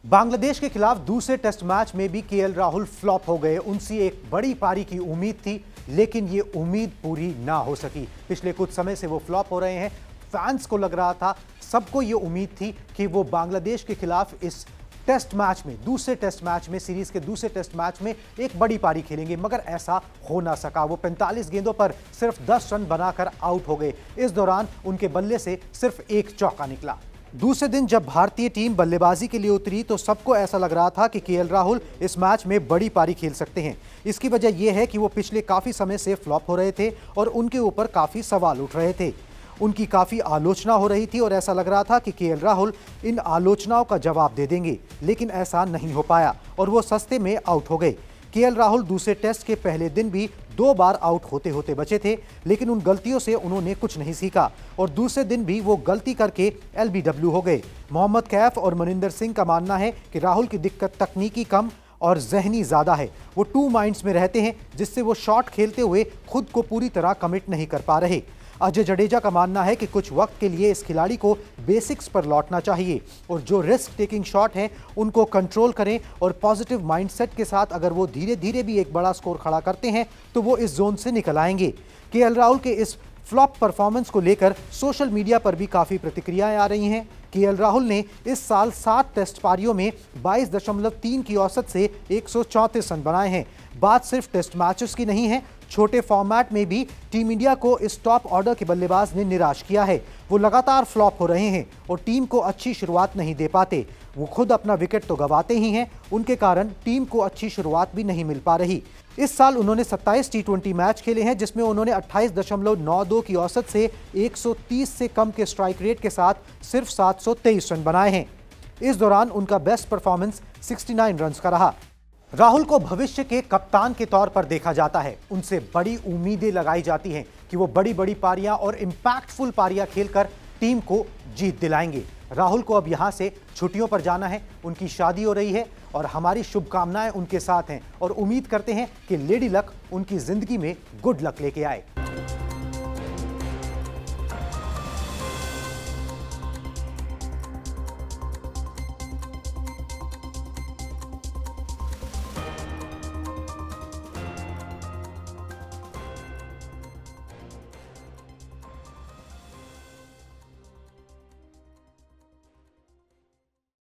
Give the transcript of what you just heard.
बांग्लादेश के खिलाफ दूसरे टेस्ट मैच में भी केएल राहुल फ्लॉप हो गए। उनसे एक बड़ी पारी की उम्मीद थी, लेकिन ये उम्मीद पूरी ना हो सकी। पिछले कुछ समय से वो फ्लॉप हो रहे हैं। फैंस को लग रहा था, सबको ये उम्मीद थी कि वो बांग्लादेश के खिलाफ इस टेस्ट मैच में, दूसरे टेस्ट मैच में, सीरीज के दूसरे टेस्ट मैच में एक बड़ी पारी खेलेंगे, मगर ऐसा हो ना सका। वो 45 गेंदों पर सिर्फ 10 रन बनाकर आउट हो गए। इस दौरान उनके बल्ले से सिर्फ एक चौका निकला। दूसरे दिन जब भारतीय टीम बल्लेबाजी के लिए उतरी तो सबको ऐसा लग रहा था कि केएल राहुल इस मैच में बड़ी पारी खेल सकते हैं। इसकी वजह यह है कि वो पिछले काफी समय से फ्लॉप हो रहे थे और उनके ऊपर काफी सवाल उठ रहे थे। उनकी काफी आलोचना हो रही थी और ऐसा लग रहा था कि केएल राहुल इन आलोचनाओं का जवाब दे देंगे, लेकिन ऐसा नहीं हो पाया और वो सस्ते में आउट हो गए। केएल राहुल दूसरे टेस्ट के पहले दिन भी 2 बार आउट होते होते बचे थे, लेकिन उन गलतियों से उन्होंने कुछ नहीं सीखा और दूसरे दिन भी वो गलती करके एलबीडब्ल्यू हो गए। मोहम्मद कैफ और मनिंदर सिंह का मानना है कि राहुल की दिक्कत तकनीकी कम और जहनी ज्यादा है। वो 2 माइंड्स में रहते हैं, जिससे वो शॉट खेलते हुए खुद को पूरी तरह कमिट नहीं कर पा रहे। अजय जडेजा का मानना है कि कुछ वक्त के लिए इस खिलाड़ी को बेसिक्स पर लौटना चाहिए और जो रिस्क टेकिंग शॉट हैं उनको कंट्रोल करें और पॉजिटिव माइंडसेट के साथ अगर वो धीरे धीरे भी एक बड़ा स्कोर खड़ा करते हैं तो वो इस जोन से निकल आएंगे। केएल राहुल के इस फ्लॉप परफॉर्मेंस को लेकर सोशल मीडिया पर भी काफी प्रतिक्रियाएं आ रही हैं। केएल राहुल ने इस साल 7 टेस्ट पारियों में 22.3 की औसत से 134 रन बनाए हैं। बात सिर्फ टेस्ट मैचेस की नहीं है, छोटे फॉर्मेट में भी टीम इंडिया को इस टॉप ऑर्डर के बल्लेबाज ने निराश किया है। वो लगातार फ्लॉप हो रहे हैं और टीम को अच्छी शुरुआत नहीं दे पाते। वो खुद अपना विकेट तो गंवाते ही हैं, उनके कारण टीम को अच्छी शुरुआत भी नहीं मिल पा रही। इस साल उन्होंने 27 टी20 मैच खेले हैं, जिसमें उन्होंने 28.92 की औसत से 130 से कम के स्ट्राइक रेट के साथ सिर्फ 723 रन बनाए हैं। इस दौरान उनका बेस्ट परफॉर्मेंस 69 रन का रहा। राहुल को भविष्य के कप्तान के तौर पर देखा जाता है। उनसे बड़ी उम्मीदें लगाई जाती हैं कि वो बड़ी बड़ी पारियां और इंपैक्टफुल पारियां खेलकर टीम को जीत दिलाएंगे। राहुल को अब यहां से छुट्टियों पर जाना है, उनकी शादी हो रही है और हमारी शुभकामनाएं उनके साथ हैं और उम्मीद करते हैं कि लेडी लक उनकी जिंदगी में गुड लक लेके आए।